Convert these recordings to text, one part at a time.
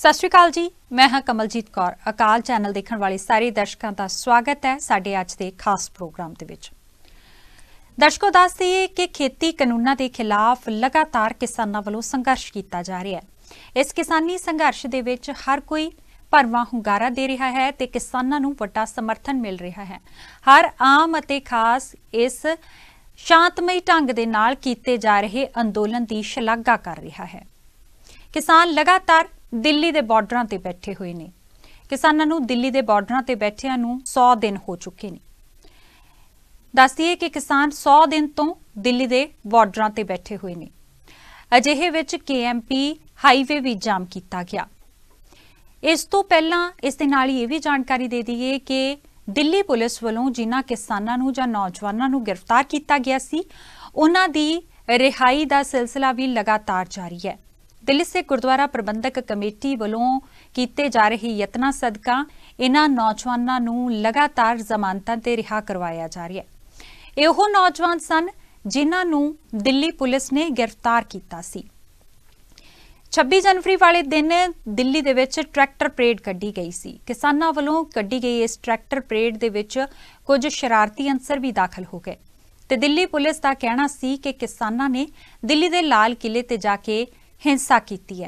सत श्री अकाल जी, मैं हाँ कमलजीत कौर। अकाल चैनल देखने वाले सारे दर्शकों का स्वागत है साडे अज के खास प्रोग्राम दे विच। दर्शकों दस दईए कि खेती कानूनों के खिलाफ लगातार किसानों वालों संघर्ष किया जा रहा है। इस किसानी संघर्ष दे विच हर कोई भरवां हुंगारा दे रहा है ते किसानों नूं वड्डा समर्थन मिल रहा है। हर आम अते खास इस शांतमई ढंग दे नाल कीते जा रहे अंदोलन की शलाघा कर रहा है। किसान लगातार दिल्ली के बॉर्डर ते बैठे हुए ने। किसानों नूं दिल्ली के बॉर्डर ते बैठिया 100 दिन हो चुके हैं। दस दिए कि किसान 100 दिन तो दिल्ली के बॉर्डर ते बैठे हुए हैं। अजिहे विच KMP हाईवे भी जाम किया गया। इस तो पहला इस दे नाल ये भी जानकारी दे दईए कि दिल्ली पुलिस वालों जिन्हां किसानां नूं जां नौजवानां नूं गिरफ्तार किया गया सी, उन्हां दी रिहाई का सिलसिला भी लगातार जारी है। दिल्ली सिख गुरुद्वारा प्रबंधक कमेटी वालों किए जा रहे यत्नां सदका इन्हां नौजवानां नूं लगातार जमानतां ते रिहा करवाया जा रहा है। इहो नौजवान सन जिन्हां नूं दिल्ली पुलिस ने गिरफ्तार किया सी। 26 जनवरी वाले दिन दिल्ली दे विच ट्रैक्टर परेड कड्ढी गई सी। किसानां वालों कड्ढी गई इस ट्रैक्टर परेड दे विच कुछ शरारती अंसर भी दाखल हो गए ते दिल्ली पुलिस का कहना सी कि किसानां ने दिल्ली दे लाल किले ते जाके हिंसा की है,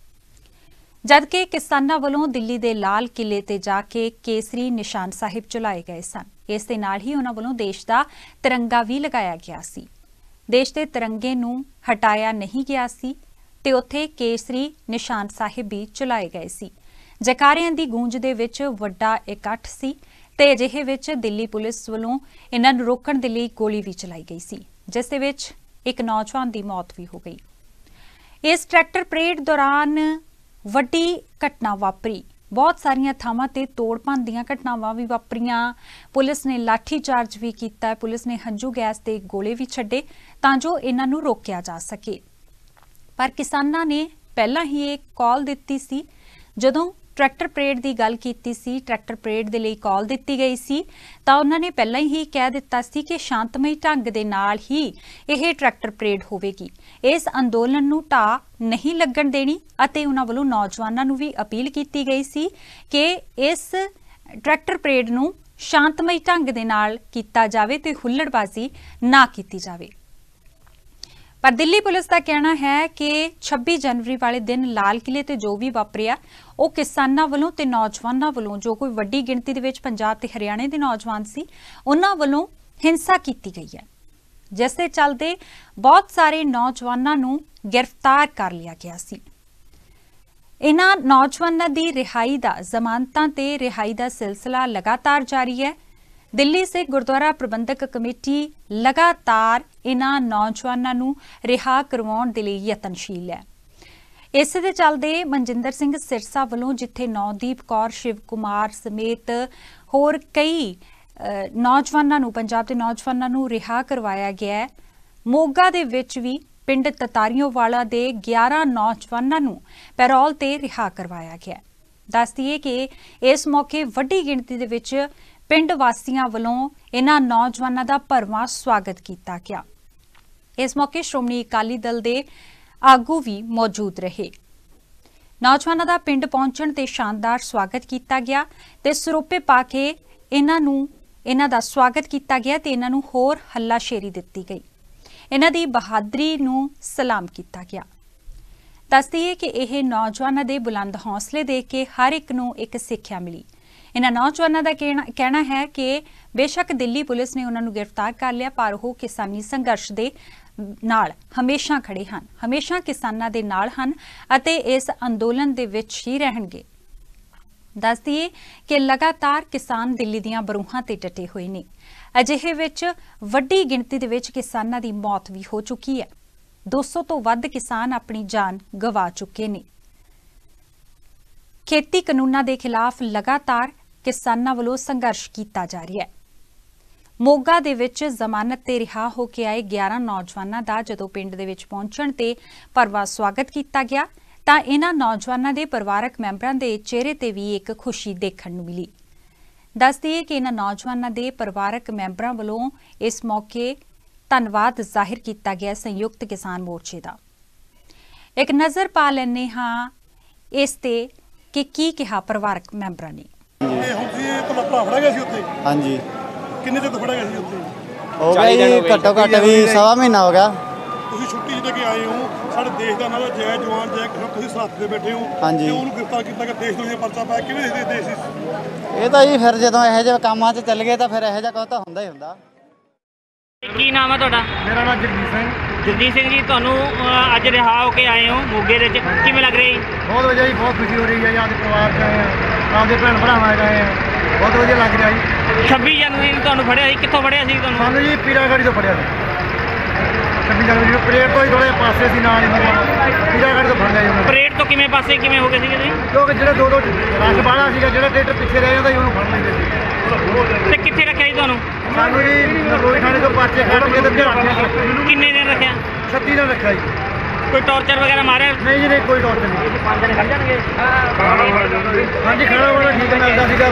जबकि किसानों वालों दिल्ली के लाल किले ते जाके केसरी निशान साहिब चलाए गए सन। इस दे नाल ही उन्हां वालों देश का तिरंगा भी लगाया गया सी। देश के तिरंगे नूं हटाया नहीं गया सी ते उत्थे केसरी निशान साहिब भी चलाए गए सी। जयकारियां दी गूंज दे विच वड्डा इकट्ठ सी ते अजिहे विच दिल्ली पुलिस वालों इन्हां नूं रोकण दे लई गोली भी चलाई गई सी, जिस दे विच एक नौजवान की मौत भी हो गई। इस ट्रैक्टर परेड दौरान वड्डी घटना वापरी। बहुत सारिया थावां ते तोड़ भन्न दीआं घटनावां भी वापरियां। पुलिस ने लाठी चार्ज भी किया। पुलिस ने हंझू गैस ते गोले भी छड्डे तां जो इन्हां नूं रोकिया जा सके। पर किसानां ने पहलां ही एक कॉल दित्ती सी। जदों ट्रैक्टर परेड की गल कीती सी, ट्रैक्टर परेड दे लई कॉल दित्ती गई सी, तां उन्हां ने पहलां ही कह दित्ता सी कि शांतमई ढंग दे नाल ही यह ट्रैक्टर परेड होवेगी। इस अंदोलन नूं ढाह नहीं लगण देनी अते उन्हां वल्लों नौजवानां नूं भी अपील कीती गई सी कि इस ट्रैक्टर परेड नूं शांतमई ढंग दे नाल कीता जावे ते हुल्लड़बाजी ना कीती जावे। पर दिल्ली पुलिस का कहना है कि 26 जनवरी वाले दिन लाल किले ते जो भी वापरिया वो किसानां वालों ते नौजवानां वालों, जो कोई वड्डी गिणती दे विच पंजाब ते हरियाणे दे नौजवान सी, उन्हां वालों हिंसा की गई है, जिस दे चलदे बहुत सारे नौजवानां नूं गिरफ्तार कर लिया गया सी। इन्हां नौजवानां दी रिहाई दा जमानतां ते रिहाई दा सिलसिला लगातार जारी है। दिल्ली से गुरुद्वारा प्रबंधक कमेटी लगातार इन्हां नौजवानां नूं रिहा करवाउण दे लई यतनशील है। इस दे चलदे मनजिंदर सिंह सिरसा वालों जिथे नौदीप कौर, शिव कुमार समेत होर कई नौजवानां नूं, पंजाब के नौजवानां नूं रिहा करवाया गया है। मोगा दे विच भी पिंड ततारियोवाला दे 11 नौजवानां नूं पैरोल ते रिहा करवाया गया। दस दईए कि इस मौके वड्डी गिणती दे विच पिंड वासियों वालों इन्हां नौजवानों का भरवां स्वागत किया गया। इस मौके श्रोमणी अकाली दल के आगू भी मौजूद रहे। नौजवानों का पिंड पहुंचण ते शानदार स्वागत किया गया ते सरोपे पा के इन्हां दा स्वागत किया गया ते इन्हां नूं होर हल्लाशेरी दित्ती गई। इन्हां दी बहादरी नूं सलाम किया गया। दस दईए कि यह नौजवानों के बुलंद हौसले देख के हर एक नूं एक सिक्ख्या मिली। इन्हां नौजवानों का कहना है कि बेशक दिल्ली पुलिस ने उन्होंने गिरफ्तार कर लिया, पर वो किसानी संघर्ष के नाल हमेशा खड़े हैं, हमेशा किसानां दे नाल हन अते इस अंदोलन दे विच ही रहणगे। दस दईए कि लगातार किसान दिल्ली दीआं बरूहां ते डटे हुए ने। अजिहे विच वड्डी गिणती दे विच किसानां दी मौत भी हो चुकी है। 200 तो वध किसान अपनी जान गवा चुके ने। खेती कानूनों के खिलाफ लगातार किसानां वालों संघर्ष किया जा रहा है। मोगा दे विच जमानत ते रिहा होके आए 11 नौजवानों का जदों पिंड दे विच पहुंचण ते भरवा स्वागत किया गया तां इन्हां नौजवानों के परिवारक मैंबरां दे चेहरे ते भी एक खुशी देखण नूं मिली। दस दईए कि इन्हां नौजवानों के परिवारक मैंबरां वालों इस मौके धन्नवाद जाहिर किया गया संयुक्त किसान मोर्चे का। एक नज़र पा लैने हाँ इस ते कि की कहा परिवारक मैंबरां ने। हाँ जी हो गया जी घट्टो घट्ट भी सवा महीना हो गया। छुट्टी ले के आए हो साडे देश का नाम जय जवान जय किसान तुसीं सरहद ते बैठे हो हाँ जी ਉਹਨੂੰ ਗ੍ਰਿਫਤਾਰ ਕੀਤਾ ਕਿ ਦੇਸ਼ ਨੂੰ ਪਰਚਾ ਪਾਇਆ ਕਿਵੇਂ ਦੇ ਦੇਸ਼ ਇਹ ਤਾਂ ਜੀ ਫਿਰ ਜਦੋਂ ਇਹੋ ਜਿਹੇ ਕੰਮਾਂ 'ਚ ਚੱਲ ਗਏ ਤਾਂ ਫਿਰ ਇਹੋ ਜਿਹਾ ਕੁਝ ਤਾਂ ਹੁੰਦਾ ਹੀ ਹੁੰਦਾ। ਕੀ ਨਾਮ ਹੈ ਤੁਹਾਡਾ? ਮੇਰਾ ਨਾਮ ਜਗਦੀਪ ਸਿੰਘ ਜੀ। ਤੁਹਾਨੂੰ ਅੱਜ ਰਿਹਾ ਹੋ ਕੇ ਆਏ ਹੋ ਮੋਗੇ ਦੇ ਵਿੱਚ, ਕਿਵੇਂ ਲੱਗ ਰਿਹਾ ਜੀ? ਬਹੁਤ ਵਧੀਆ ਜੀ, ਬਹੁਤ ਖੁਸ਼ੀ ਹੋ ਰਹੀ ਹੈ। ਆਪਦੇ ਪਰਿਵਾਰ 'ਚ ਆਏ ਆ, ਆਪਦੇ ਭੈਣ ਭਰਾਵਾਂ 'ਚ ਆਏ ਆ, ਬਹੁਤ ਵਧੀਆ ਲੱਗ ਰਿਹਾ ਜੀ। 26 ਜਨਵਰੀ ਨੂੰ ਤੁਹਾਨੂੰ ਫੜਿਆ ਸੀ, ਕਿੱਥੋਂ ਫੜਿਆ ਸੀ ਤੁਹਾਨੂੰ? ਸਾਨੂੰ ਜੀ ਪੀਰਾਗੜ੍ਹੀ ਤੋਂ ਫੜਿਆ ਸੀ। 26 ਜਨਵਰੀ ਨੂੰ ਪਰੇਡ ਤੋਂ ਹੀ ਥੋੜ੍ਹੇ ਪਾਸੇ ਸੀ ਨਾਲ ਹੀ, ਮਤਲਬ ਪੀਰਾਗੜ੍ਹੀ ਤੋਂ ਫੜ ਲਿਆ ਜੀ ਉਹਨਾਂ ਨੇ। ਪਰੇਡ ਤੋਂ ਕਿਵੇਂ ਪਾਸੇ ਕਿਵੇਂ ਹੋ ਗਏ ਸੀਗੇ ਤੁਸੀਂ? ਕਿਉਂਕਿ ਜਿਹੜੇ ਦੋ ਰਸ਼ ਬਾਹਲਾ ਸੀਗਾ, ਜਿਹੜਾ ਟਰੈਕਟਰ ਪਿੱਛੇ ਰਹਿ ਜਾਂਦਾ ਸੀ ਉਹਨੂੰ ਫੜ ਲੈਂਦੇ ਸੀ। ਤੇ ਕਿੱਥੇ ਰੱਖਿਆ ਜੀ ਤੁਹਾਨੂੰ? ਸਾਨੂੰ ਜੀ ਨਰੋਈ ਥਾਣੇ ਤੋਂ ਪਾਸੇ ਕੱਢ ਕੇ ਤੇ ਰੱਖਿਆ। ਕਿੰਨੇ ਦਿਨ ਰੱਖਿਆ? 36 ਦਿਨ ਰੱਖਿਆ ਜੀ। ਕੋਈ ਟੌਰਚਰ ਵਗੈਰਾ ਮਾਰਿਆ? ਨਹੀਂ ਜੀ, ਨਹੀਂ ਕੋਈ ਟੌਰਚਰ ਨਹੀਂ। 5 ਦਿਨ ਖੜ ਜਾਣਗੇ? ਹਾਂਜੀ, ਖਾਣਾ ਵਾਲਾ ਠੀਕ ਮਿਲਦਾ ਸੀਗਾ।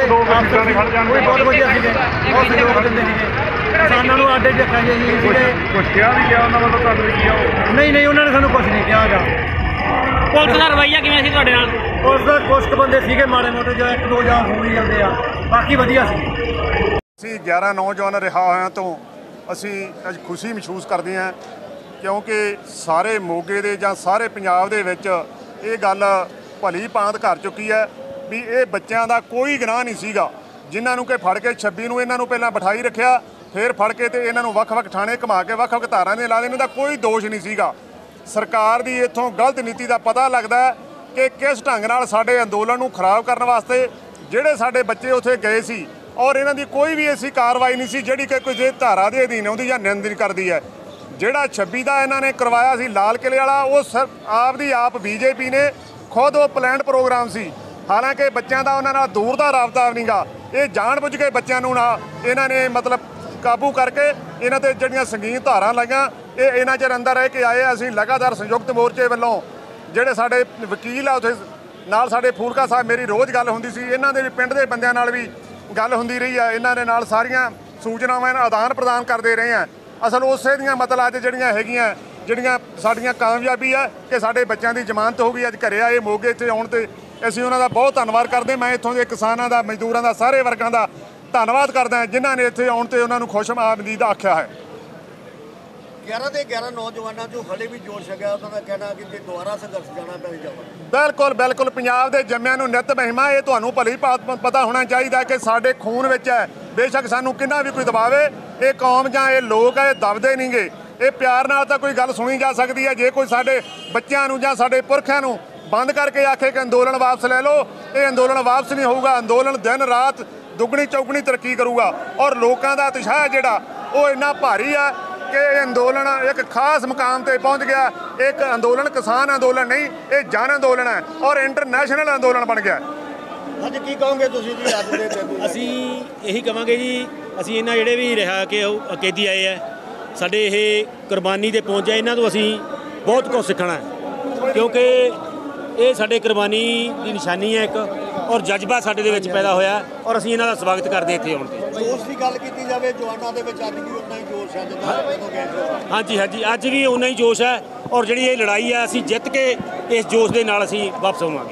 ਕੋਈ ਬਹੁਤ ਵਧੀਆ ਸੀਗੇ, ਬਹੁਤ ਸਹਿਯੋਗ ਦਿੰਦੇ ਸੀਗੇ ਕਿਸਾਨਾਂ ਨੂੰ। ਆਡੇ ਰੱਖਿਆ ਜੀ ਸੀਗੇ। ਕੁਛ ਕਿਹਾ ਵੀ ਗਿਆ ਉਹਨਾਂ ਵੱਲੋਂ ਤੁਹਾਨੂੰ ਕੀ ਆਓ? ਨਹੀਂ, ਉਹਨਾਂ ਨੇ ਸਾਨੂੰ ਕੁਛ ਨਹੀਂ ਕਿਹਾ ਗਾ। ਪੁਲਿਸ ਦਾ ਰਵੱਈਆ ਕਿਵੇਂ ਸੀ ਤੁਹਾਡੇ ਨਾਲ? ਪੁਲਿਸ ਦਾ ਕੁਛ ਕੁ ਬੰਦੇ ਸੀਗੇ ਮਾੜੇ ਮੋਟੇ, ਜੋ 1-2 ਜਾਂ ਹੋ ਹੀ ਜਾਂਦੇ ਆ, ਬਾਕੀ ਵਧੀਆ ਸੀ। ਅਸੀਂ 11 ਨੌਜਵਾਨ ਰਿਹਾ ਹੋਇਆਂ ਤੋਂ ਅਸੀਂ ਅੱਜ ਖੁਸ਼ੀ ਮਹਿਸੂਸ ਕਰਦੇ ਹਾਂ, ਕਿਉਂਕਿ ਸਾਰੇ ਮੋਗੇ ਦੇ ਜਾਂ ਸਾਰੇ ਪੰਜਾਬ ਦੇ ਵਿੱਚ ਇਹ ਗੱਲ ਭਲੀ ਭਾਂਤ ਕਰ ਚੁੱਕੀ ਹੈ ਵੀ ਇਹ ਬੱਚਿਆਂ ਦਾ ਕੋਈ ਗੁਨਾਹ ਨਹੀਂ ਸੀਗਾ, ਜਿਨ੍ਹਾਂ ਨੂੰ ਕਿ ਫੜ ਕੇ 26 ਨੂੰ ਇਹਨਾਂ ਨੂੰ ਪਹਿਲਾਂ ਬਿਠਾਈ ਰੱਖਿਆ, ਫਿਰ ਫੜ ਕੇ ਤੇ ਇਹਨਾਂ ਨੂੰ ਵੱਖ-ਵੱਖ ਥਾਣੇ ਘੁਮਾ ਕੇ ਵੱਖ-ਵੱਖ ਧਾਰਾਂ ਦੇ ਲਾ ਦੇ। ਇਹਨਾਂ ਦਾ ਕੋਈ ਦੋਸ਼ ਨਹੀਂ ਸੀਗਾ। ਸਰਕਾਰ ਦੀ ਇੱਥੋਂ ਗਲਤ ਨੀਤੀ ਦਾ ਪਤਾ ਲੱਗਦਾ ਹੈ ਕਿ ਕਿਸ ਢੰਗ ਨਾਲ ਸਾਡੇ ਅੰਦੋਲਨ ਨੂੰ ਖਰਾਬ ਕਰਨ ਵਾਸਤੇ ਜਿਹੜੇ ਸਾਡੇ ਬੱਚੇ ਉੱਥੇ ਗਏ ਸੀ, ਔਰ ਇਹਨਾਂ ਦੀ ਕੋਈ ਵੀ ਐਸੀ ਕਾਰਵਾਈ ਨਹੀਂ ਸੀ ਜਿਹੜੀ ਕਿ ਕੋਈ ਧਾਰਾ ਦੇ ਅਧੀਨ ਆਉਂਦੀ ਜਾਂ ਨਿੰਦਨ ਕਰਦੀ ਹੈ। ਜਿਹੜਾ 26 ਦਾ ਇਹਨਾਂ ਨੇ ਕਰਵਾਇਆ ਸੀ ਲਾਲ ਕਿਲੇ ਵਾਲਾ, ਉਹ ਆਪ ਬੀਜੇਪੀ ਨੇ ਖੁਦ ਉਹ ਪਲਾਨਡ ਪ੍ਰੋਗਰਾਮ ਸੀ। ਹਾਲਾਂਕਿ ਬੱਚਿਆਂ ਦਾ ਉਹਨਾਂ ਨਾਲ ਦੂਰ ਦਾ ਰਾਬਤਾ ਨਹੀਂ ਗਾ। ਇਹ ਜਾਣ ਬੁੱਝ ਕੇ ਬੱਚਿਆਂ ਨੂੰ ਨਾ ਇਹਨਾਂ ਨੇ ਮਤਲਬ ਕਾਬੂ ਕਰਕੇ ਇਹਨਾਂ ਤੇ ਜਿਹੜੀਆਂ ਸੰਗੀਨ ਧਾਰਾਂ ਲਾਈਆਂ, ਇਹ ਇਹਨਾਂ ਚਿਰ ਅੰਦਰ ਰਹਿ ਕੇ ਆਏ। ਅਸੀਂ ਲਗਾਤਾਰ ਸੰਯੁਕਤ ਮੋਰਚੇ ਵੱਲੋਂ ਜਿਹੜੇ ਸਾਡੇ ਵਕੀਲ ਆ ਉੱਥੇ ਨਾਲ, ਸਾਡੇ ਫੂਲਕਾ ਸਾਹਿਬ, ਮੇਰੀ ਰੋਜ਼ ਗੱਲ ਹੁੰਦੀ ਸੀ, ਇਹਨਾਂ ਦੇ ਵੀ ਪਿੰਡ ਦੇ ਬੰਦਿਆਂ ਨਾਲ ਵੀ ਗੱਲ ਹੁੰਦੀ ਰਹੀ ਆ। ਇਹਨਾਂ ਦੇ ਨਾਲ ਸਾਰੀਆਂ ਸੂਚਨਾਵਾਂ ਆਦਾਨ ਪ੍ਰਦਾਨ ਕਰਦੇ ਰਹੇ ਆ। ਅਸਲ ਉਸੇ ਦੀਆਂ ਮਤਲਬ ਅੱਜ ਜਿਹੜੀਆਂ ਹੈਗੀਆਂ, ਜਿਹੜੀਆਂ ਸਾਡੀਆਂ ਕਾਮਯਾਬੀ ਆ ਕਿ ਸਾਡੇ ਬੱਚਿਆਂ ਦੀ ਜ਼ਮਾਨਤ ਹੋ ਗਈ। ਅੱਜ ਘਰੇ ਆਏ ਮੋਗੇ 'ਚ ਆਉਣ ਤੇ ਅਸੀਂ ਉਹਨਾਂ ਦਾ ਬਹੁਤ ਧੰਨਵਾਦ ਕਰਦੇ। ਮੈਂ ਇੱਥੋਂ ਦੇ ਕਿਸਾਨਾਂ ਦਾ, ਮਜ਼ਦੂਰਾਂ ਦਾ, ਸਾਰੇ ਵਰਗਾਂ ਦਾ ਧੰਨਵਾਦ ਕਰਦਾ ਜਿਨ੍ਹਾਂ ਨੇ ਇੱਥੇ ਆਉਣ ਤੇ ਉਹਨਾਂ ਨੂੰ ਖੁਸ਼ਆਮਦੀਦ ਆਖਿਆ ਹੈ। 11 ਦੇ 11 ਨੌਜਵਾਨਾਂ 'ਚੋਂ ਹਲੇ ਵੀ ਜੋਸ਼ ਹੈਗਾ। ਉਹਨਾਂ ਦਾ ਕਹਿਣਾ ਕਿ ਜੇ ਦੁਬਾਰਾ ਸੰਘਰਸ਼ ਜਾਣਾ ਪੈ ਜਾਵੇ। ਬਿਲਕੁਲ ਪੰਜਾਬ ਦੇ ਜੰਮਿਆਂ ਨੂੰ ਨਿੱਤ ਮਹਿਮਾ। ਇਹ ਤੁਹਾਨੂੰ ਭਲੀ ਪਤਾ ਹੋਣਾ ਚਾਹੀਦਾ ਕਿ ਸਾਡੇ ਖੂਨ ਵਿੱਚ ਹੈ। ਬੇਸ਼ੱਕ ਸਾਨੂੰ ਕਿੰਨਾ ਵੀ ਕੋਈ ਦਬਾਵੇ, ਇਹ ਕੌਮ ਜਾਂ ਇਹ ਲੋਕ ਹੈ, ਇਹ ਦਬਦੇ ਨਹੀਂਗੇ। ਇਹ ਪਿਆਰ ਨਾਲ ਤਾਂ ਕੋਈ ਗੱਲ ਸੁਣੀ ਜਾ ਸਕਦੀ ਹੈ। ਜੇ ਕੋਈ ਸਾਡੇ ਬੱਚਿਆਂ ਨੂੰ ਜਾਂ ਸਾਡੇ ਪੁਰਖਿਆਂ ਨੂੰ ਬੰਦ ਕਰਕੇ ਆਖੇ ਕਿ ਅੰਦੋਲਨ ਵਾਪਸ ਲੈ ਲਓ, ਇਹ ਅੰਦੋਲਨ ਵਾਪਸ ਨਹੀਂ ਹੋਊਗਾ। ਅੰਦੋਲਨ ਦਿਨ ਰਾਤ ਦੁੱਗਣੀ ਚੌਗਣੀ ਤਰੱਕੀ ਕਰੂਗਾ। ਔਰ ਲੋਕਾਂ ਦਾ ਉਤਸ਼ਾਹ ਜਿਹੜਾ ਉਹ ਇੰਨਾ ਭਾਰੀ ਆ ਕਿ ਇਹ ਅੰਦੋਲਨ ਇੱਕ ਖਾਸ ਮੁਕਾਮ ਤੇ ਪਹੁੰਚ ਗਿਆ। ਇੱਕ ਅੰਦੋਲਨ ਕਿਸਾਨ ਅੰਦੋਲਨ ਨਹੀਂ, ਇਹ ਜਨ ਅੰਦੋਲਨ ਹੈ ਔਰ ਇੰਟਰਨੈਸ਼ਨਲ ਅੰਦੋਲਨ ਬਣ ਗਿਆ। ਅੱਜ ਕੀ ਕਹੋਗੇ ਤੁਸੀਂ ਜੀ? ਅੱਜ ਦੇ ਅਸੀਂ ਇਹੀ ਕਹਾਂਗੇ ਜੀ, ਅਸੀਂ ਇਹਨਾਂ ਜਿਹੜੇ ਵੀ ਰਿਹਾ ਕਿ ਉਹ ਕੈਦੀ ਆਏ ਹੈ, ਸਾਡੇ ਇਹ ਕੁਰਬਾਨੀ ਦੇ ਪਹੁੰਚ ਜਾਏ, ਇਹਨਾਂ ਤੋਂ ਅਸੀਂ ਬਹੁਤ ਕੁਝ ਸਿੱਖਣਾ ਹੈ, ਕਿਉਂਕਿ ਇਹ ਸਾਡੇ ਕੁਰਬਾਨੀ ਦੀ ਨਿਸ਼ਾਨੀ ਹੈ ਇੱਕ, ਔਰ ਜਜ਼ਬਾ ਸਾਡੇ ਦੇ ਵਿੱਚ ਪੈਦਾ ਹੋਇਆ, ਔਰ ਅਸੀਂ ਇਹਨਾਂ ਦਾ ਸਵਾਗਤ ਕਰਦੇ ਇੱਥੇ ਆਉਣ ਤੇ। ਜੋਸ਼ ਦੀ ਗੱਲ ਕੀਤੀ ਜਾਵੇ ਜਵਾਨਾਂ ਦੇ ਵਿੱਚ, ਅੱਜ ਵੀ ਉਨਾ ਹੀ ਜੋਸ਼ ਹੈ ਜਿੱਦਾਂ ਜਦੋਂ ਗਏ ਸੀ। ਹਾਂਜੀ, ਅੱਜ ਵੀ ਉਨਾ ਹੀ ਜੋਸ਼ ਹੈ, ਔਰ ਜਿਹੜੀ ਇਹ ਲੜਾਈ ਹੈ ਅਸੀਂ ਜਿੱਤ ਕੇ ਇਸ ਜੋਸ਼ ਦੇ ਨਾਲ ਅਸੀਂ ਵਾਪਸ ਆਵਾਂਗੇ।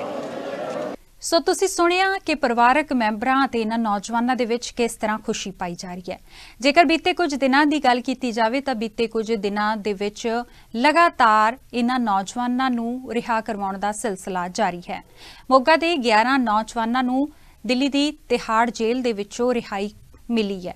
ਸੋ ਤੁਸੀਂ ਸੁਣਿਆ ਕਿ ਪਰਿਵਾਰਕ ਮੈਂਬਰਾਂ ਅਤੇ ਇਹਨਾਂ ਨੌਜਵਾਨਾਂ ਦੇ ਵਿੱਚ ਕਿਸ ਤਰ੍ਹਾਂ ਖੁਸ਼ੀ ਪਾਈ ਜਾ ਰਹੀ ਹੈ। ਜੇਕਰ ਬੀਤੇ ਕੁਝ ਦਿਨਾਂ ਦੀ ਗੱਲ ਕੀਤੀ ਜਾਵੇ ਤਾਂ ਬੀਤੇ ਕੁਝ ਦਿਨਾਂ ਦੇ ਵਿੱਚ ਲਗਾਤਾਰ ਇਹਨਾਂ ਨੌਜਵਾਨਾਂ ਨੂੰ ਰਿਹਾ ਕਰਵਾਉਣ ਦਾ ਸਿਲਸਿਲਾ ਜਾਰੀ ਹੈ। ਮੋਗਾ ਦੇ 11 ਨੌਜਵਾਨਾਂ ਨੂੰ ਦਿੱਲੀ ਦੀ ਤਿਹਾੜ ਜੇਲ੍ਹ ਦੇ ਵਿੱਚੋਂ ਰਿਹਾਈ ਮਿਲੀ ਹੈ।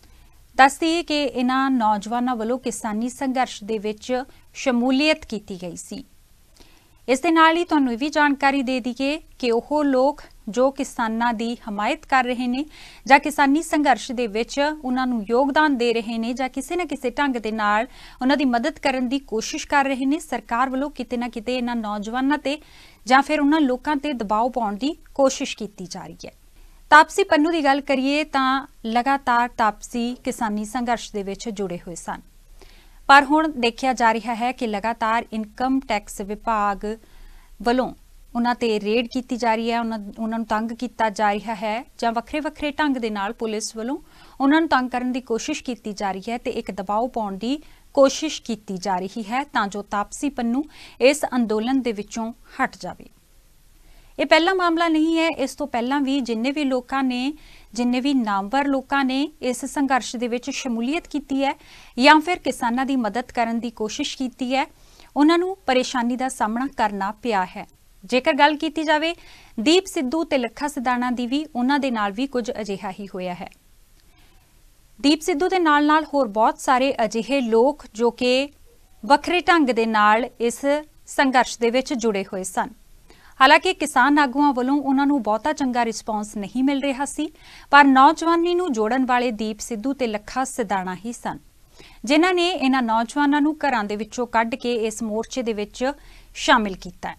ਦੱਸਦੀ ਕਿ ਇਹਨਾਂ ਨੌਜਵਾਨਾਂ ਵੱਲੋਂ ਕਿਸਾਨੀ ਸੰਘਰਸ਼ ਦੇ ਵਿੱਚ ਸ਼ਮੂਲੀਅਤ ਕੀਤੀ ਗਈ ਸੀ। ਇਸ ਦੇ ਨਾਲ ਹੀ ਤੁਹਾਨੂੰ ਇਹ ਵੀ ਜਾਣਕਾਰੀ ਦੇ ਦਈਏ ਕਿ ਉਹ ਲੋਕ ਜੋ ਕਿਸਾਨਾਂ ਦੀ ਹਮਾਇਤ ਕਰ ਰਹੇ ਨੇ ਜਾਂ ਕਿਸਾਨੀ ਸੰਘਰਸ਼ ਦੇ ਵਿੱਚ ਉਹਨਾਂ ਨੂੰ ਯੋਗਦਾਨ ਦੇ ਰਹੇ ਨੇ ਜਾਂ ਕਿਸੇ ਨਾ ਕਿਸੇ ਢੰਗ ਦੇ ਨਾਲ ਉਹਨਾਂ ਦੀ ਮਦਦ ਕਰਨ ਦੀ ਕੋਸ਼ਿਸ਼ ਕਰ ਰਹੇ ਨੇ, ਸਰਕਾਰ ਵੱਲੋਂ ਕਿਤੇ ਨਾ ਕਿਤੇ ਇਹਨਾਂ ਨੌਜਵਾਨਾਂ ਤੇ ਜਾਂ ਫਿਰ ਉਹਨਾਂ ਲੋਕਾਂ ਤੇ ਦਬਾਅ ਪਾਉਣ ਦੀ ਕੋਸ਼ਿਸ਼ ਕੀਤੀ ਜਾ ਰਹੀ ਹੈ। ਤਾਪਸੀ ਪੰਨੂ ਦੀ ਗੱਲ ਕਰੀਏ ਤਾਂ ਲਗਾਤਾਰ ਤਾਪਸੀ ਕਿਸਾਨੀ ਸੰਘਰਸ਼ ਦੇ ਵਿੱਚ ਜੁੜੇ ਹੋਏ ਸਨ, ਪਰ ਹੁਣ ਦੇਖਿਆ ਜਾ ਰਿਹਾ ਹੈ ਕਿ ਲਗਾਤਾਰ ਇਨਕਮ ਟੈਕਸ ਵਿਭਾਗ ਵੱਲੋਂ ਉਹਨਾਂ ਤੇ ਰੇਡ ਕੀਤੀ ਜਾ ਰਹੀ ਹੈ, ਉਹਨਾਂ ਨੂੰ ਤੰਗ ਕੀਤਾ ਜਾ ਰਿਹਾ ਹੈ ਜਾਂ ਵੱਖਰੇ ਢੰਗ ਦੇ ਨਾਲ ਪੁਲਿਸ ਵੱਲੋਂ ਉਹਨਾਂ ਨੂੰ ਤੰਗ ਕਰਨ ਦੀ ਕੋਸ਼ਿਸ਼ ਕੀਤੀ ਜਾ ਰਹੀ ਹੈ ਤੇ ਇੱਕ ਦਬਾਅ ਪਾਉਣ ਦੀ ਕੋਸ਼ਿਸ਼ ਕੀਤੀ ਜਾ ਰਹੀ ਹੈ ਤਾਂ ਜੋ ਤਾਪਸੀ ਪੰਨੂ ਇਸ ਅੰਦੋਲਨ ਦੇ ਵਿੱਚੋਂ ਹਟ ਜਾਵੇ। ਇਹ ਪਹਿਲਾ ਮਾਮਲਾ नहीं है। इस तो पहला भी जिन्ने भी लोगों ने जिन्ने भी नामवर लोगों ने इस संघर्ष दे विच शमूलीयत की है या फिर किसानां दी मदद करन दी कोशिश की है, उन्हां नूं परेशानी दा सामना करना पिया है। जेकर गल कीती जावे दीप सिद्धू ते लखा सिधाणा दी भी उन्हां दे नाल भी कुछ अजिहा ही होया है। दीप सिद्धू दे नाल नाल होर बहुत सारे अजिहे लोग जो कि वखरे ढंग दे नाल इस संघर्ष दे विच जुड़े हुए सन। हालांकि किसान आगूआं वालों उन्हां नूं बहुता चंगा रिस्पॉन्स नहीं मिल रहा सी, पर नौजवानी नूं जोड़न वाले दीप सिद्धू ते लखा सिधाणा ही सन, जिन्हां ने इन्हां नौजवानां नूं घरां दे विचों कढ के इस मोर्चे दे विच शामिल कीता।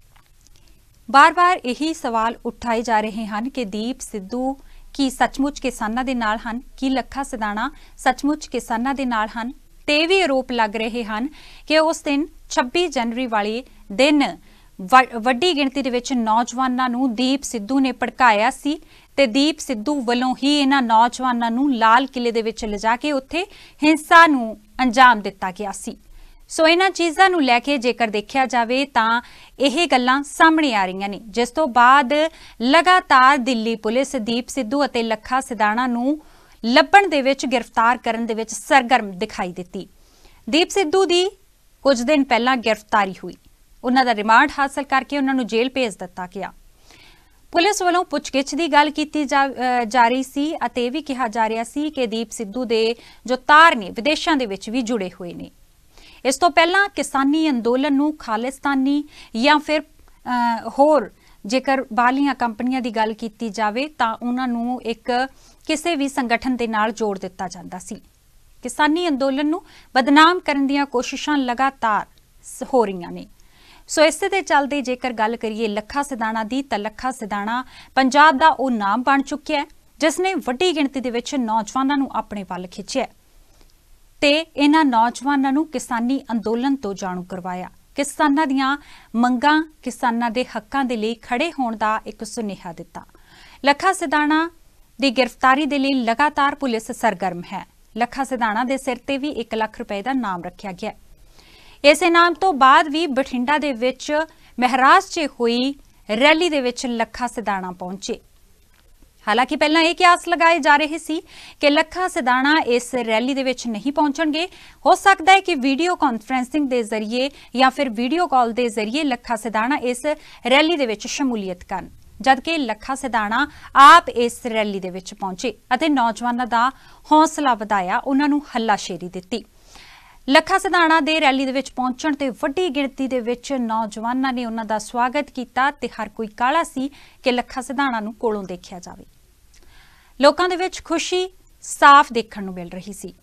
बार बार यही सवाल उठाए जा रहे हैं कि दीप सिद्धू की सचमुच किसानां दे नाल हन, कि लखा सिधाणा सचमुच किसानां दे नाल हन। ते भी आरोप लग रहे हैं कि उस दिन 26 जनवरी वाले दिन वड्डी गिणती दे विच नौजवानां नूं दीप सिद्धू ने भड़काया सी ते दीप सिद्धू वल्लों ही इन्हां नौजवानां नूं लाल किले दे विच लिजा के उत्थे हिंसा नूं अंजाम दिता गया सी। सो इन्हां चीज़ां नूं लैके जेकर देखिया जावे तां इह गल्लां सामणे आ रहीआं ने, जिस तों बाद लगातार दिल्ली पुलिस दीप सिद्धू अते लखा सिधाणा नूं ਲੱਭਣ ਦੇ ਵਿੱਚ गिरफ्तार ਕਰਨ ਦੇ ਵਿੱਚ सरगर्म दिखाई ਦਿੱਤੀ। दीप सिद्धू ਦੀ ਕੁਝ ਦਿਨ ਪਹਿਲਾਂ गिरफ्तारी हुई, ਉਹਨਾਂ ਦਾ ਰਿਮਾਂਡ ਹਾਸਲ ਕਰਕੇ ਉਹਨਾਂ ਨੂੰ ਜੇਲ੍ਹ ਭੇਜ ਦਿੱਤਾ ਗਿਆ। ਪੁਲਿਸ ਵੱਲੋਂ ਪੁੱਛਗਿੱਛ ਦੀ ਗੱਲ ਕੀਤੀ ਜਾ ਰਹੀ ਸੀ ਅਤੇ ਇਹ ਵੀ ਕਿਹਾ ਜਾ ਰਿਹਾ ਸੀ ਕਿ ਦੀਪ ਸਿੱਧੂ ਦੇ ਜੋ ਤਾਰ ਨੇ ਵਿਦੇਸ਼ਾਂ ਦੇ ਵਿੱਚ ਵੀ ਜੁੜੇ ਹੋਏ ਨੇ। ਇਸ ਤੋਂ ਪਹਿਲਾਂ ਕਿਸਾਨੀ ਅੰਦੋਲਨ ਨੂੰ ਖਾਲਿਸਤਾਨੀ ਜਾਂ ਫਿਰ ਹੋਰ ਜੇਕਰ ਬਾਹਲੀਆਂ ਕੰਪਨੀਆਂ ਦੀ ਗੱਲ ਕੀਤੀ ਜਾਵੇ ਤਾਂ ਉਹਨਾਂ ਨੂੰ ਇੱਕ ਕਿਸੇ ਵੀ ਸੰਗਠਨ ਦੇ ਨਾਲ ਜੋੜ ਦਿੱਤਾ ਜਾਂਦਾ ਸੀ। ਕਿਸਾਨੀ ਅੰਦੋਲਨ ਨੂੰ ਬਦਨਾਮ ਕਰਨ ਦੀਆਂ ਕੋਸ਼ਿਸ਼ਾਂ ਲਗਾਤਾਰ ਹੋ ਰਹੀਆਂ ਨੇ। ਸੋ ਇਸੇ ਦੇ ਚੱਲਦੇ ਜੇਕਰ ਗੱਲ ਕਰੀਏ ਲੱਖਾ ਸਿਧਾਣਾ ਦੀ ਤਾਂ ਲੱਖਾ ਸਿਧਾਣਾ ਪੰਜਾਬ ਦਾ ਉਹ ਨਾਮ ਬਣ ਚੁੱਕਿਆ ਹੈ ਜਿਸ ਨੇ ਵੱਡੀ ਗਿਣਤੀ ਦੇ ਵਿੱਚ ਨੌਜਵਾਨਾਂ ਨੂੰ ਆਪਣੇ ਵੱਲ ਖਿੱਚਿਆ ਤੇ ਇਹਨਾਂ ਨੌਜਵਾਨਾਂ ਨੂੰ ਕਿਸਾਨੀ ਅੰਦੋਲਨ ਤੋਂ ਜਾਣੂ ਕਰਵਾਇਆ, ਕਿਸਾਨਾਂ ਦੀਆਂ ਮੰਗਾਂ ਕਿਸਾਨਾਂ ਦੇ ਹੱਕਾਂ ਦੇ ਲਈ ਖੜੇ ਹੋਣ ਦਾ ਇੱਕ ਸੁਨੇਹਾ ਦਿੱਤਾ। ਲੱਖਾ ਸਿਧਾਣਾ ਦੀ गिरफ्तारी ਦੇ ਲਈ ਲਗਾਤਾਰ ਪੁਲਿਸ ਸਰਗਰਮ ਹੈ। ਲੱਖਾ ਸਿਧਾਣਾ ਦੇ ਸਿਰ ਤੇ ਵੀ 1 ਲੱਖ ਰੁਪਏ ਦਾ ਨਾਮ ਰੱਖਿਆ ਗਿਆ। ਇਸ ਇਨਾਮ ਤੋਂ ਬਾਅਦ ਵੀ ਬਠਿੰਡਾ ਦੇ ਵਿੱਚ ਮਹਾਰਾਜ 'ਚ ਹੋਈ ਰੈਲੀ ਦੇ ਵਿੱਚ ਲੱਖਾ ਸਿਧਾਣਾ ਪਹੁੰਚੇ। ਹਾਲਾਂਕਿ ਪਹਿਲਾਂ ਇਹ ਕਿਆਸ ਲਗਾਏ ਜਾ ਰਹੇ ਸੀ ਕਿ ਲੱਖਾ ਸਿਧਾਣਾ ਇਸ ਰੈਲੀ ਦੇ ਵਿੱਚ ਨਹੀਂ ਪਹੁੰਚਣਗੇ। ਹੋ ਸਕਦਾ ਹੈ ਕਿ ਵੀਡੀਓ ਕਾਨਫਰੈਂਸਿੰਗ ਦੇ ਜ਼ਰੀਏ ਜਾਂ ਫਿਰ ਵੀਡੀਓ ਕਾਲ ਦੇ ਜ਼ਰੀਏ ਲੱਖਾ ਸਿਧਾਣਾ ਇਸ ਰੈਲੀ ਦੇ ਵਿੱਚ ਸ਼ਮੂਲੀਅਤ ਕਰਨ, जबकि लखा सिधाणा आप इस रैली दे विच पहुंचे अते नौजवानों का हौसला वधाया, उन्हां नूं हल्लाशेरी दित्ती। लखा सिधाणा दे रैली दे विच पहुंचण ते वड्डी गिणती दे विच नौजवानां ने उन्हां दा स्वागत कीता ते हर कोई काला सी कि लखा सिधाणा नूं कोलों देखिया जावे। लोकां दे विच खुशी साफ देखण नूं मिल रही सी।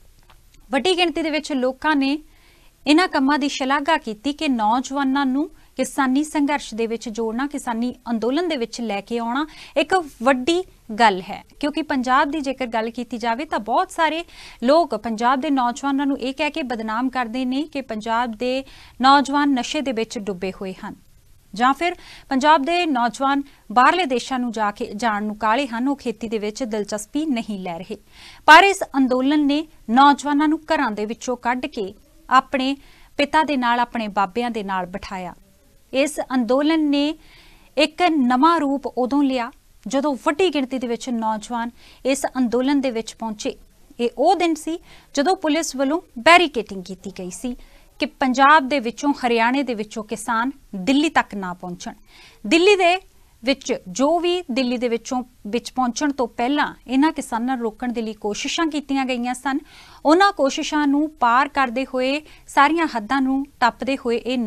वड्डी गिणती दे विच लोकां ने इन्हां कम्मां दी शलाघा कीती कि नौजवानां नूं किसानी संघर्ष दे विच जोड़ना, किसानी अंदोलन दे विच लैके आउणा एक वड्डी गल है। क्योंकि पंजाब दी जेकर गल कीती जावे तां बहुत सारे लोग पंजाब दे नौजवानां नूं इह कह के बदनाम करदे ने कि पंजाब दे नौजवान नशे दे विच डुबे होए हन जां फिर पंजाब दे नौजवान बाहरले देशां नूं जाके जाण नूं काले हन, वो खेती दे विच दिलचस्पी नहीं लै रहे। पर इस अंदोलन ने नौजवानां नूं घरां दे विचों कढ के अपने पिता दे नाल अपने बाबियां दे नाल बिठाया। इस अंदोलन ने एक नवां रूप उदों लिया जदों वड्डी गिणती दे विच नौजवान इस अंदोलन दे विच पहुंचे। ये वो दिन सी जदों पुलिस वालों बैरीकेटिंग की गई सी कि पंजाब दे विचों हरियाणे दे विचों किसान दिल्ली तक ना पहुंचण। दिल्ली दे विच जो भी दिल्ली दे विचों पहुंचण तो पहलां इन्हां किसानां नूं रोकण दे लई कोशिशां कीतीआं गईआं सन। उन्हां कोशिशां नूं पार करदे होए सारियां हद्दां नूं टੱਪਦੇ होए ये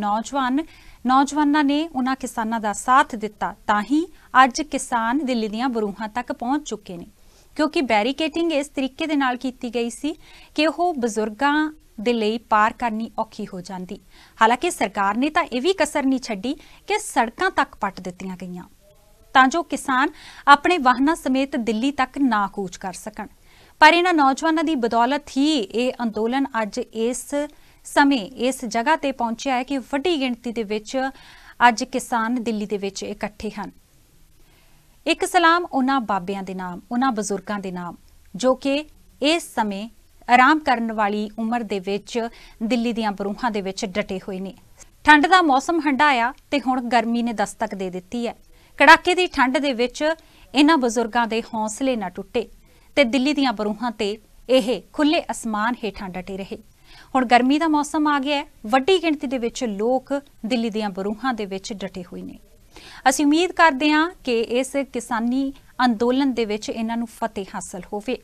नौजवानां ने उन्हां किसानां दा साथ दिता, तां ही अज किसान दिल्ली दीआं बरूहां तक पहुंच चुके ने। क्योंकि बैरीकेटिंग इस तरीके दे नाल कीती गई सी कि ओह बजुर्गां दे लई पार करनी औखी हो जाती। हालांकि सरकार ने तां इह वी कसर नहीं छड्डी कि सड़कां तक पट दित्तियां गईआं तां जो किसान अपने वाहनां समेत दिल्ली तक ना कूच कर सकण। पर इन्हां नौजवानां दी बदौलत ही यह अंदोलन अज इस समय इस जगह ते पहुंचा है कि वड्डी गिणती दे विच अज किसान दिल्ली दे विच इकट्ठे हन। एक सलाम उन्हां बाबियां दे नाम, उन्हां बजुर्गां दे नाम जो कि इस समय आराम करन वाली उम्र दे विच दिल्ली दीआं बरूहां दे विच डटे होए ने। ठंड का मौसम हंडाया ते हुण गर्मी ने दस्तक दे दित्ती है। कड़ाके की ठंड दे विच इन्हां बजुर्गां दे हौसले ना टुटे ते दिल्ली दीआं बरूहां ते इह खुले आसमान हेठां डटे रहे। हुण गर्मी का मौसम आ गया है, वड्डी गिणती दे विच लोग दिल्ली दीआं बरूहां दे विच डटे हुए ने। असीं उम्मीद करदे हां कि इस किसानी अंदोलन दे विच इन्हां नूं फतेह हासिल होवे।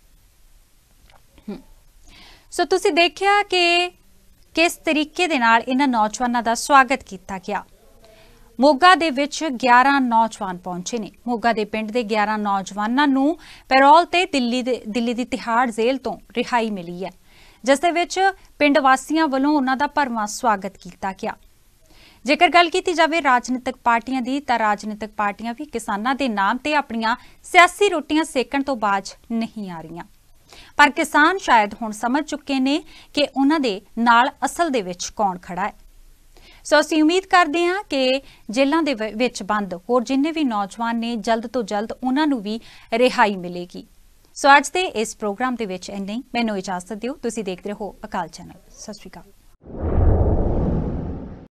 सो तुसीं देखिआ कि किस तरीके दे नाल इन्हां नौजवानां दा स्वागत किया गया। मोगा दे विच 11 नौजवान पहुंचे ने। मोगा दे पिंड दे 11 नौजवानां नूं पैरोल ते दिल्ली दी तिहाड़ जेल तो रिहाई मिली है, जिस दे विच पिंड वासियां वल्लों उन्हां दा भरवां स्वागत किया गया। जेकर गल की जाए राजनीतिक पार्टियां दी, तां राजनीतिक पार्टियां भी किसानां दे नाम ते अपनियां सियासी रोटियां सेकण तो बाज नहीं आ रहीआं, पर किसान शायद हुण समझ चुके ने कि उन्हां दे नाल असल दे विच कौन खड़ा है। सो असीं उम्मीद करदे हां कि जेलां दे विच बंद होर जिन्ने भी नौजवान ने जल्द तो जल्द उन्हां नूं भी रिहाई मिलेगी। सो अज दे इस प्रोग्राम दे विच इन्ना ही। मैनूं इजाजत दिओ। तुसीं देखदे रहो अकाल चैनल। सत श्री अकाल।